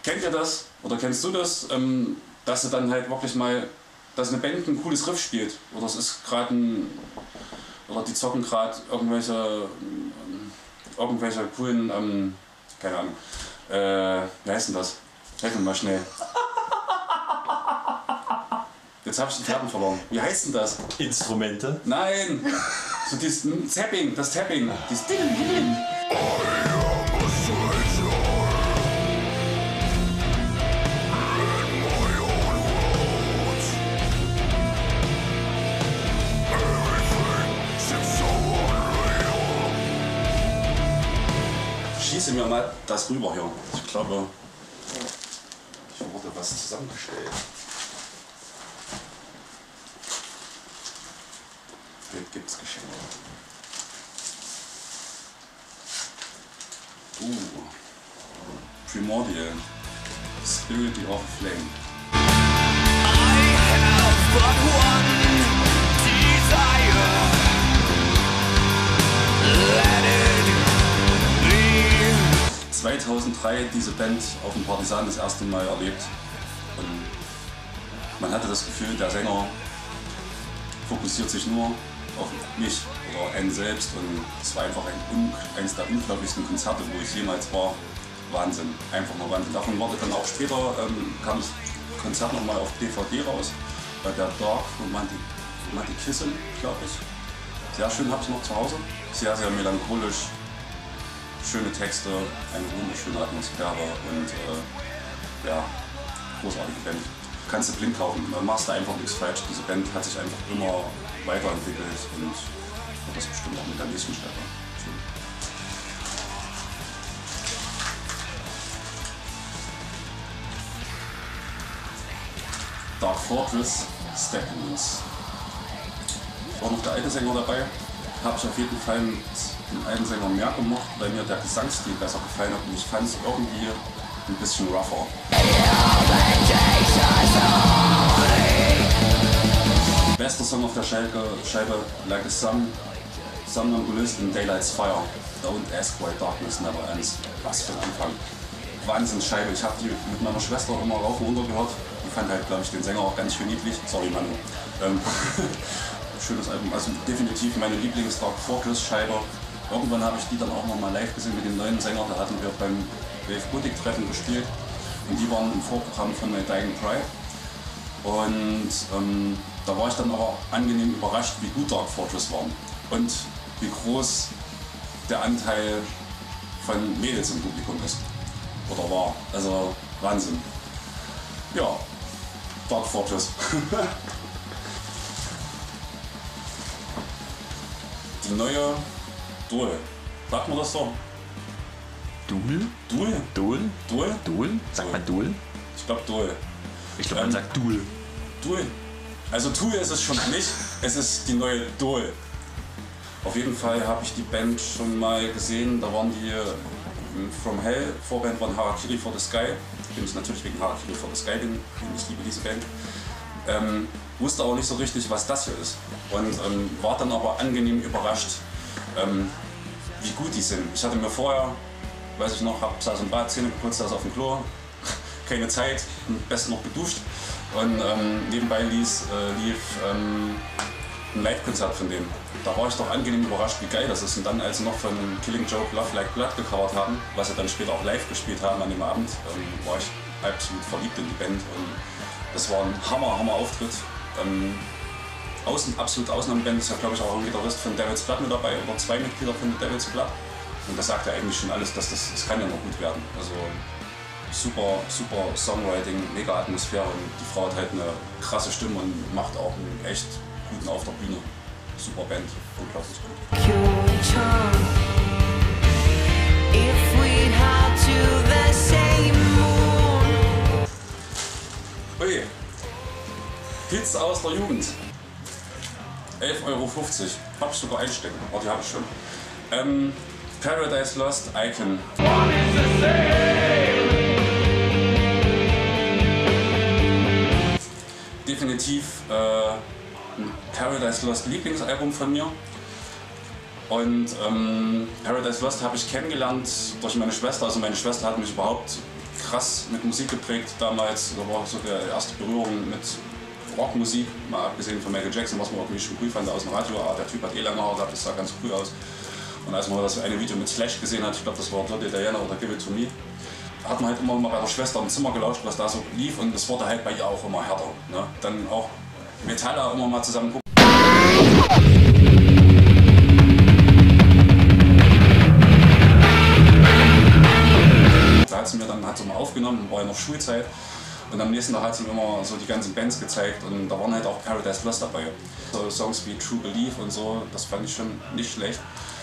Kennt ihr das oder kennst du das, dass du dann halt wirklich mal, dass eine Band ein cooles Riff spielt oder es ist gerade ein, oder die zocken gerade irgendwelche coolen, keine Ahnung, wie heißt denn das? Helfen wir mal schnell. Jetzt habe ich den Faden verloren. Wie heißt denn das? Instrumente? Nein! So dieses Tapping, das Tapping. Dieses 'Schieße mir mal das rüber hier. Ich glaube, hier wurde was zusammengestellt. Hier gibt's Geschenke. Primordial. Spirit of a Flame. I have but one desire. Let it be. 2003 diese Band auf dem Partisan das erste Mal erlebt. Und man hatte das Gefühl, der Sänger fokussiert sich nur auf mich oder einen selbst. Und es war einfach eines der unglaublichsten Konzerte, wo ich jemals war. Wahnsinn, einfach nur Wahnsinn. Davon wurde dann auch später, kam das Konzert nochmal auf DVD raus, bei der Dark Romanticism, glaube ich. Sehr schön, habe ich noch zu Hause. Sehr, sehr melancholisch, schöne Texte, eine wunderschöne Atmosphäre und ja, großartige Band. Kannst du blind kaufen, machst du einfach nichts falsch. Diese Band hat sich einfach immer weiterentwickelt und wird das bestimmt auch mit der nächsten Staffel. Dark Fortress, Steppenwolves. War noch der alte Sänger dabei. Habe ich auf jeden Fall mit dem alten Sänger mehr gemocht, weil mir der Gesangsstil besser gefallen hat und ich fand es irgendwie ein bisschen rougher. Bester Song auf der Scheibe, Like a Somnambulist in Daylight's Fire. Don't ask why darkness never ends. Was für ein Anfang. Wahnsinnsscheibe. Ich habe die mit meiner Schwester immer rauf und runter gehört. Die fand halt, glaube ich, den Sänger auch ganz schön niedlich. Sorry, Manu. Schönes Album. Also definitiv meine Lieblings-Dark Fortress-Scheibe. Irgendwann habe ich die dann auch nochmal live gesehen mit dem neuen Sänger. Da hatten wir beim Wave Gothic-Treffen gespielt. Und die waren im Vorprogramm von My Dying Pride. Und da war ich dann aber angenehm überrascht, wie gut Dark Fortress war. Und wie groß der Anteil von Mädels im Publikum ist. Oder war. Also Wahnsinn. Ja, Dark Fortress. Die neue Duel. Sagt man das so? Duel? Duel? Duel? Duel? Duel? Sagt man Duel? Ich glaube Duel. Ich glaube, man sagt Duel. Duel. Also Duel ist es schon nicht, es ist die neue Duel. Auf jeden Fall habe ich die Band schon mal gesehen, da waren die From Hell, Vorband waren Harakiri for the Sky. Bin ich natürlich wegen Harakiri for the Sky, denn ich liebe diese Band. Wusste auch nicht so richtig, was das hier ist. Und war dann aber angenehm überrascht, wie gut die sind. Ich hatte mir vorher, weiß ich noch, saß im Bad, Zähne geputzt, saß auf dem Klo, keine Zeit, am besten noch geduscht. Und nebenbei lief ein Live-Konzert von denen. Da war ich doch angenehm überrascht, wie geil das ist. Und dann, als sie noch von Killing Joke Love Like Blood gecovert haben, was sie dann später auch live gespielt haben an dem Abend, war ich absolut verliebt in die Band. Und das war ein Hammer Auftritt. Absolut Ausnahmeband, ist ja glaube ich auch ein Gitarrist von Devil's Blood mit dabei oder 2 Mitglieder von Devil's Blood. Und das sagt ja eigentlich schon alles, dass das kann ja noch gut werden. Also super Songwriting, mega Atmosphäre und die Frau hat halt eine krasse Stimme und macht auch einen echt guten auf der Bühne. Super Band, unglaublich gut. Ui, Hits aus der Jugend. 11,50 €. Hab ich sogar einstecken. Oh, die habe ich schon. Paradise Lost, Icon. Definitiv ein Paradise Lost Lieblingsalbum von mir. Und Paradise Lost habe ich kennengelernt durch meine Schwester. Also meine Schwester hat mich überhaupt krass mit Musik geprägt damals. Da war so die erste Berührung mit Rockmusik, mal abgesehen von Michael Jackson, was man irgendwie schon cool fand aus dem Radio. Der Typ hat lange Haare, das sah ganz cool aus. Und als man das eine Video mit Slash gesehen hat, ich glaube das war Dirty Diana oder Give It To Me, hat man halt immer mal bei der Schwester im Zimmer gelauscht, was da so lief, und das wurde halt bei ihr auch immer härter. Ne? Dann auch Metaller immer mal zusammen gucken. Da hat sie mir dann mal aufgenommen, war ja noch Schulzeit, und am nächsten Tag hat sie mir immer so die ganzen Bands gezeigt, und da waren halt auch Paradise Lost dabei. So Songs wie True Belief und so, das fand ich schon nicht schlecht.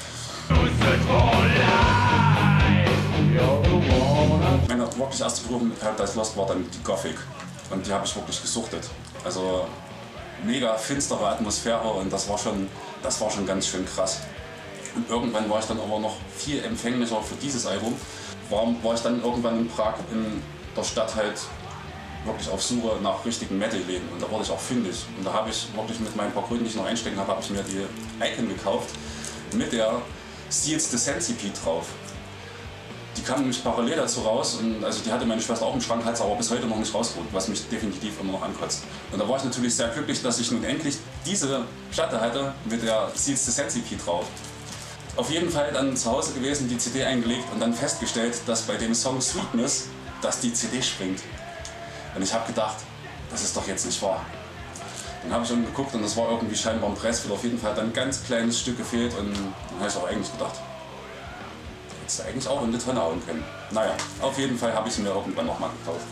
Meine wirklich erste Berührung mit Paradise Lost war dann die Gothic, und die habe ich wirklich gesuchtet. Also mega finstere Atmosphäre, und das war schon ganz schön krass. Und irgendwann war ich dann aber noch viel empfänglicher für dieses Album. War ich dann irgendwann in Prag in der Stadt halt wirklich auf Suche nach richtigen Metal-Läden, und da wurde ich auch fündig. Und da habe ich wirklich mit meinen paar Gründen, die ich noch einstecken habe, ich mir die Icon gekauft mit der Seals the Centipede drauf. Die kam nämlich parallel dazu raus, und also die hatte meine Schwester auch im Schrank, hat es aber bis heute noch nicht rausgeholt, was mich definitiv immer noch ankotzt. Und da war ich natürlich sehr glücklich, dass ich nun endlich diese Platte hatte mit der Seals the Centipede drauf. Auf jeden Fall dann zu Hause gewesen, die CD eingelegt und dann festgestellt, dass bei dem Song Sweetness, dass die CD springt. Und ich habe gedacht, das ist doch jetzt nicht wahr. Dann habe ich dann geguckt, und das war irgendwie scheinbar ein Pressfehler. Auf jeden Fall dann ein ganz kleines Stück gefehlt, und dann habe ich auch eigentlich gedacht, hättest du eigentlich auch in die Tonne hauen können. Naja, auf jeden Fall habe ich sie mir irgendwann nochmal gekauft.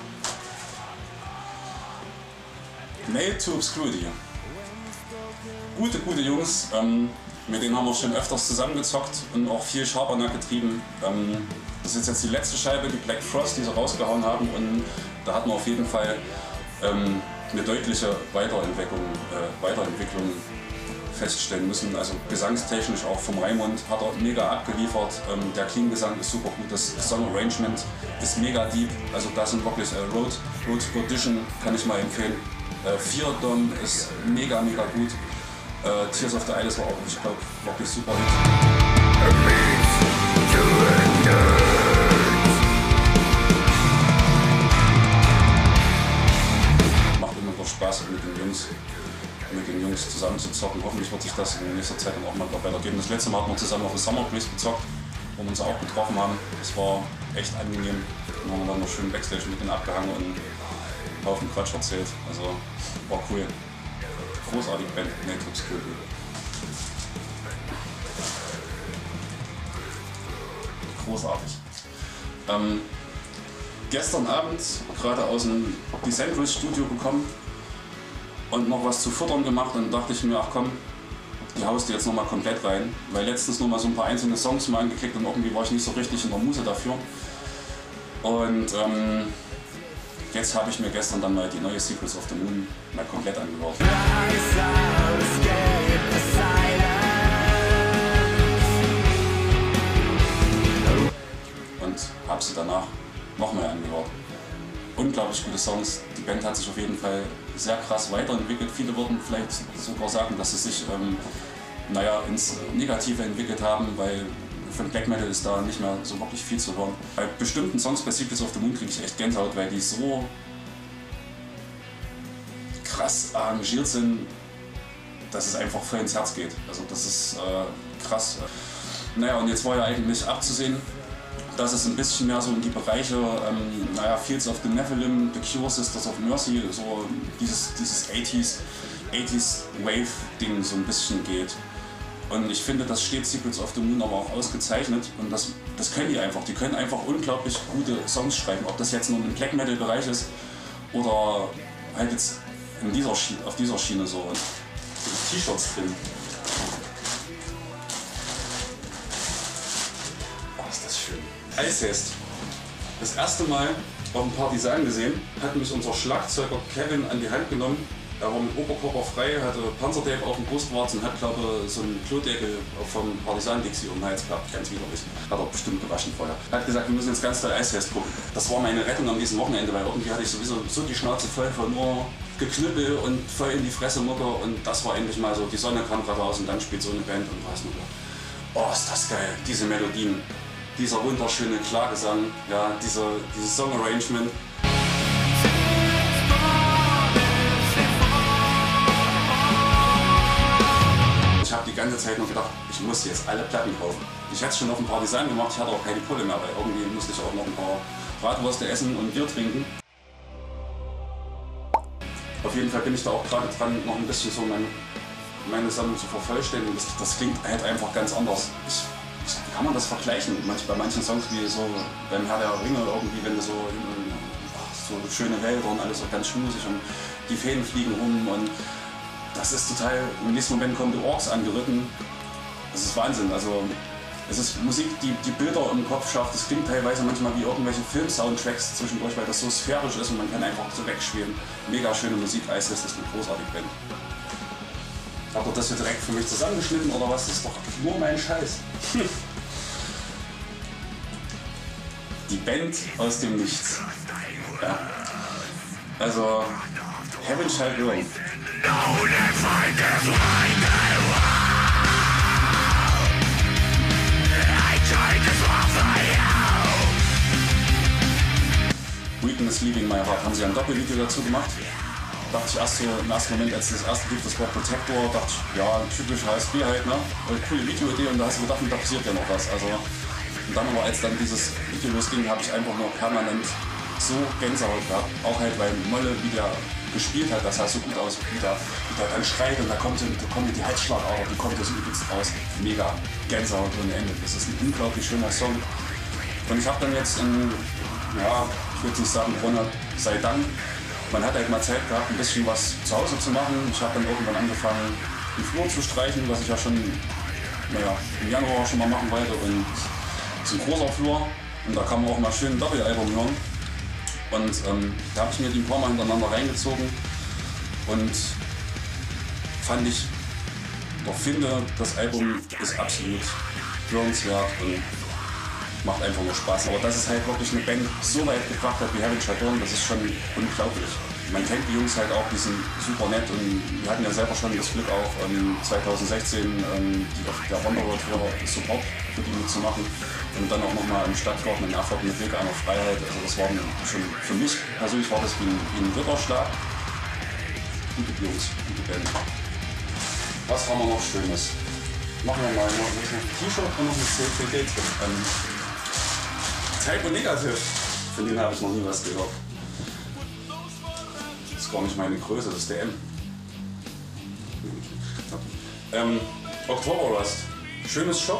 Nailed to Obscurity. Gute Jungs. Mit denen haben wir schon öfters zusammengezockt und auch viel Schabernack getrieben. Das ist jetzt die letzte Scheibe, die Black Frost, die sie rausgehauen haben, und da hat man auf jeden Fall eine deutliche Weiterentwicklung feststellen müssen. Also gesangstechnisch auch vom Raimund hat er mega abgeliefert. Der Clean-Gesang ist super gut, das Song-Arrangement ist mega deep. Also das sind wirklich Road Audition kann ich mal empfehlen. Fear Dom ist mega gut. Tears of the Idols war auch, ich glaube, wirklich super Hit. Macht immer noch Spaß, mit den Jungs zusammen zu zocken. Hoffentlich wird sich das in nächster Zeit dann auch mal weitergeben. Das letzte Mal hatten wir zusammen auf dem Summer Breeze gezockt, wo wir uns auch getroffen haben. Das war echt angenehm. Dann haben wir dann noch schön Backstage mit denen abgehangen und einen Haufen Quatsch erzählt. Also war cool. Großartige Band, Nailed to Obscurity. Großartig. Gestern Abend gerade aus dem Decemberish Studio gekommen und noch was zu futtern gemacht, und dachte ich mir, ach komm, die haust du jetzt nochmal komplett rein, weil letztens noch mal so ein paar einzelne Songs mal angeklickt, und irgendwie war ich nicht so richtig in der Muse dafür. Und jetzt habe ich mir gestern dann mal die neue Secrets of the Moon mal komplett angehört. Und habe sie danach nochmal angehört. Unglaublich gute Songs. Die Band hat sich auf jeden Fall sehr krass weiterentwickelt. Viele würden vielleicht sogar sagen, dass sie sich ins Negative entwickelt haben, weil von Black Metal ist da nicht mehr so wirklich viel zu hören. Bei bestimmten Songs bei Secrets of the Moon kriege ich echt Gänsehaut, weil die so krass arrangiert sind, dass es einfach voll ins Herz geht. Also das ist krass. Naja, und jetzt war ja eigentlich abzusehen, dass es ein bisschen mehr so in die Bereiche, Fields of the Nephilim, The Cure, Sisters of Mercy, so dieses 80s Wave-Ding so ein bisschen geht. Und ich finde, das steht Secrets of the Moon aber auch ausgezeichnet, und das können die einfach. Die können einfach unglaublich gute Songs schreiben, ob das jetzt nur im Black Metal Bereich ist oder halt jetzt auf dieser Schiene so. Und T-Shirts drin. Oh, ist das schön. Icehest. Das erste Mal auf dem Partisan gesehen, hat mich unser Schlagzeuger Kevin an die Hand genommen. Er war mit Oberkörper frei, hatte Panzertape auf dem Brustwarzen und hat, glaube ich, so einen Klodeckel vom Partisan-Dixie um den Hals gehabt. Ganz widerlich. Hat er bestimmt gewaschen vorher. Er hat gesagt, wir müssen jetzt ganz doll Icehest gucken. Das war meine Rettung an diesem Wochenende, weil irgendwie hatte ich sowieso so die Schnauze voll von nur Geknüppel und voll in die Fresse Mucke, und das war endlich mal so, die Sonne kam gerade raus und dann spielt so eine Band, und du hast nur gedacht, oh, ist das geil, diese Melodien. dieser wunderschöne Klagesang, ja, dieses Song-Arrangement. Ich habe die ganze Zeit nur gedacht, ich muss jetzt alle Platten kaufen. Ich hätte es schon auf dem Partisan gemacht, ich hatte auch keine Kohle mehr, weil irgendwie musste ich auch noch ein paar Bratwürste essen und Bier trinken. Auf jeden Fall bin ich da auch gerade dran, noch ein bisschen so meine Sammlung zu vervollständigen. Das klingt halt einfach ganz anders. Wie kann man das vergleichen? Bei manchen Songs wie so beim Herr der Ringe irgendwie, wenn du so schöne Wälder und alles so ganz schmusig und die Fäden fliegen rum und das ist total, im nächsten Moment kommen die Orks angeritten. Das ist Wahnsinn. Also es ist Musik, die Bilder im Kopf schafft. Es klingt teilweise manchmal wie irgendwelche Film-Soundtracks zwischendurch, weil das so sphärisch ist und man kann einfach so wegschweben. Mega schöne Musik, Eisfest ist eine großartige Band. Habt ihr das hier direkt für mich zusammengeschnitten oder was? Das ist doch nur mein Scheiß. Die Band aus dem Nichts. Ja. Also Heaven Shall Burn. Weakness Leaving My Heart haben sie ein Doppelvideo dazu gemacht. Dachte ich erst so im ersten Moment, als das erste Lied, das war Protector, dachte ich, ja, typisch HSB halt, ne? Coole Videoidee und da hast du gedacht, da passiert ja noch was. Also, und dann aber, als dann dieses Video losging, habe ich einfach nur permanent so Gänsehaut gehabt. Auch halt, weil Molle, wie der gespielt hat, das sah so gut aus, wie der dann schreit und da kommt die Herzschlagader, die kommt das übelst raus. Mega Gänsehaut ohne Ende. Das ist ein unglaublich schöner Song. Und ich habe dann jetzt ich würde nicht sagen, Corona sei Dank. Man hat halt mal Zeit gehabt, ein bisschen was zu Hause zu machen. Ich habe dann irgendwann angefangen, den Flur zu streichen, was ich ja schon im Januar schon mal machen wollte. Und es ist ein großer Flur und da kann man auch mal schön ein Doppelalbum hören. Und da habe ich mir die ein paar Mal hintereinander reingezogen und finde, das Album ist absolut hörenswert und macht einfach nur Spaß. Aber dass es halt wirklich eine Band so weit gebracht hat wie Heaven Shall Burn, das ist schon unglaublich. Man kennt die Jungs halt auch, die sind super nett und wir hatten ja selber schon das Glück auch 2016 die auf der Wanderer Tour Support für die mitzumachen und dann auch nochmal im Stadtgarten in Erfurt mit Weg einer Freiheit. Also das war schon für mich persönlich war das wie ein Ritterschlag. Gute Jungs, gute Band. Was haben wir noch Schönes? Machen wir mal noch ein T-Shirt und noch ein CD drin. Typo Negative. Von denen habe ich noch nie was gehört. Das ist gar nicht meine Größe, das ist der M. October Rust. Schönes Shirt.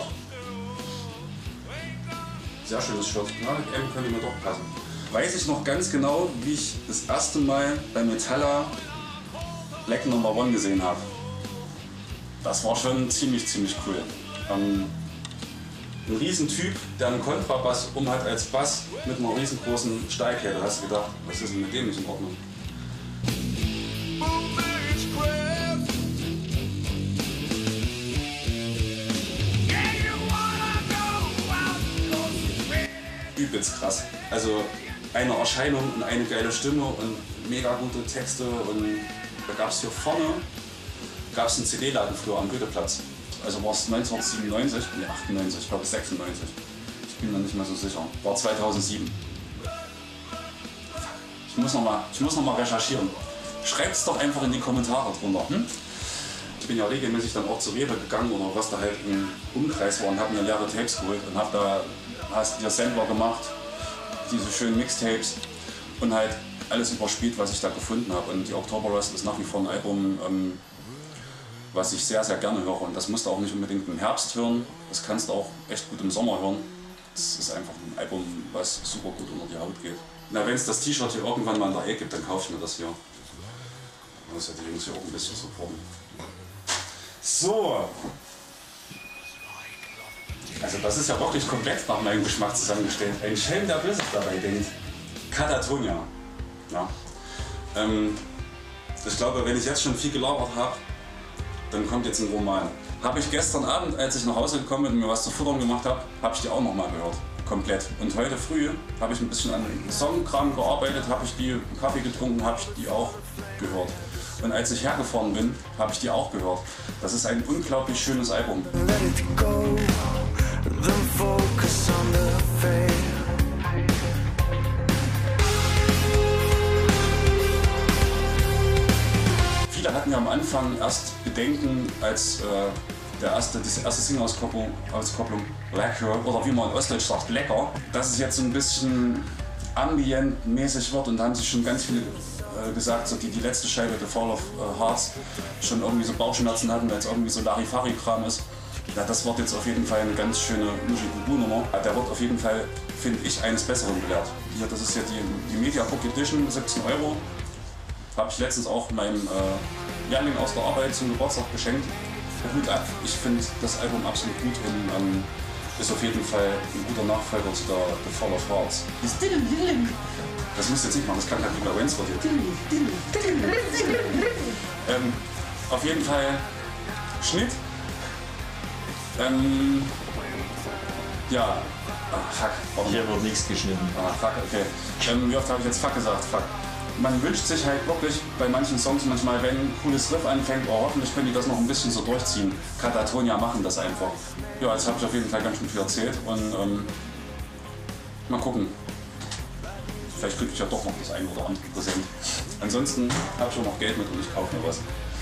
Sehr schönes Shirt. Ja, M könnte mir doch passen. Weiß ich noch ganz genau, wie ich das erste Mal bei Metalla Black No. 1 gesehen habe. Das war schon ziemlich cool. Ein Riesentyp, der einen Kontrabass hat als Bass mit einer riesengroßen Steilkette. Da hast du gedacht, was ist denn mit dem nicht in Ordnung? Übelst krass. Also eine Erscheinung und eine geile Stimme und mega gute Texte. Und da gab es hier vorne einen CD-Laden früher am Goetheplatz. Also war es 1997, ne 98, ich glaube 96. Ich bin mir nicht mehr so sicher. War 2007. Ich muss noch mal recherchieren. Schreibt es doch einfach in die Kommentare drunter. Ich bin ja regelmäßig dann auch zu Rewe gegangen oder was da halt im Umkreis war und habe mir leere Tapes geholt und habe da hier Sampler gemacht, diese schönen Mixtapes und halt alles überspielt, was ich da gefunden habe. Und die October Rust ist nach wie vor ein Album, was ich sehr gerne höre. Und das musst du auch nicht unbedingt im Herbst hören, das kannst du auch echt gut im Sommer hören. Das ist einfach ein Album, was super gut unter die Haut geht. Na, wenn es das T-Shirt hier irgendwann mal in der Ecke gibt, dann kaufe ich mir das hier. Man muss ja die Jungs hier auch ein bisschen supporten. So. Also das ist ja wirklich komplett nach meinem Geschmack zusammengestellt. Ein Schelm, der Böses dabei denkt. Katatonia. Ja. Ich glaube, wenn ich jetzt schon viel gelabert habe, dann kommt jetzt ein Roman. Habe ich gestern Abend, als ich nach Hause gekommen bin und mir was zu futtern gemacht habe, habe ich die auch noch mal gehört. Komplett. Und heute früh habe ich ein bisschen an Songkram gearbeitet, habe ich die Kaffee getrunken, habe ich die auch gehört. Und als ich hergefahren bin, habe ich die auch gehört. Das ist ein unglaublich schönes Album. Let it go, then focus. focus on the fate. Viele hatten ja am Anfang erst Bedenken, als diese erste Single-Auskopplung Blacker, oder wie man in Ostdeutsch sagt, Lecker, dass es jetzt so ein bisschen ambient-mäßig wird, und da haben sich schon ganz viele gesagt, so die letzte Scheibe, The Fall of Hearts, schon irgendwie so Bauchschmerzen hatten, weil es irgendwie so Larifari-Kram ist. Ja, das wird jetzt auf jeden Fall eine ganz schöne Musik-Nummer. Der wird auf jeden Fall, finde ich, eines Besseren belehrt. Hier, das ist ja die Mediabook Edition, 17 €. Habe ich letztens auch meinem Lehrling aus der Arbeit zum Geburtstag geschenkt. Hut ab, ich finde das Album absolut gut und ist auf jeden Fall ein guter Nachfolger zu der The Fall of Hearts. Das müsst ihr jetzt nicht machen, das klang halt wie bei Wayne's hier. Auf jeden Fall Schnitt. Ja, fuck. Hier wird nichts geschnitten. Fuck, okay. Wie oft habe ich jetzt fuck gesagt? Fuck. Man wünscht sich halt wirklich bei manchen Songs manchmal, wenn ein cooles Riff anfängt, oh, hoffentlich können die das noch ein bisschen so durchziehen. Katatonia machen das einfach. Ja, jetzt habe ich auf jeden Fall ganz schön viel erzählt und mal gucken. Vielleicht kriege ich ja doch noch das eine oder andere Präsent. Ansonsten habe ich auch noch Geld mit und ich kaufe mir was.